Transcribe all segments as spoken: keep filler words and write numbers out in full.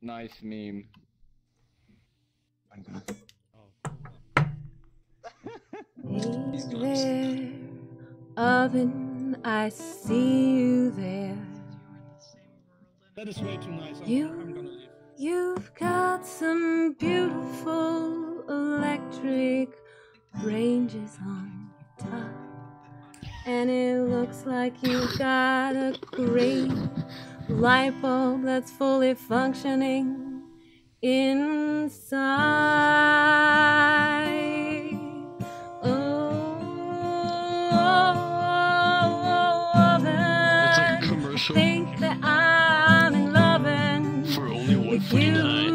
Nice meme. I'm gonna... Hey there, oven, I see you there. That is way too nice. I'm, You, I'm gonna leave. you've got some beautiful electric ranges on your top. And it looks like you've got a great light bulb that's fully functioning inside. Oh, It's like a commercial. think that I'm in loving For only one with forty-nine.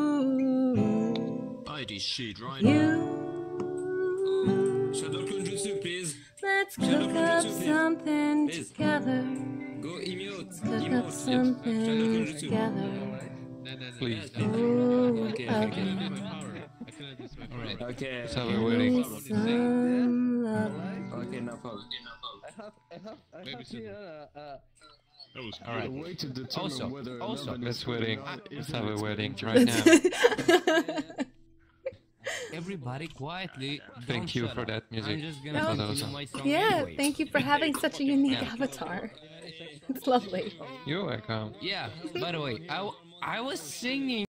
you. Buy this shit right You. J'adore le jeu de surprise. Let's cook up something together. Go emote. Cook up Emote. something together. Please. Ooh, Okay, okay. okay. Alright. Okay. Let's have a wedding. Some love. Okay, no problem. I have, I have, I have here, uh, uh, That was a alright. way to determine Also, whether also, love let's is wedding. going on Let's is have a it's wedding going right to- now. Everybody quietly. Thank don't you shut for up. that music. I'm just gonna Oh, continue awesome. my song Yeah, anyway. thank you for having such a unique Yeah. avatar. It's lovely. You're welcome. Yeah, by the way, I, w- I was singing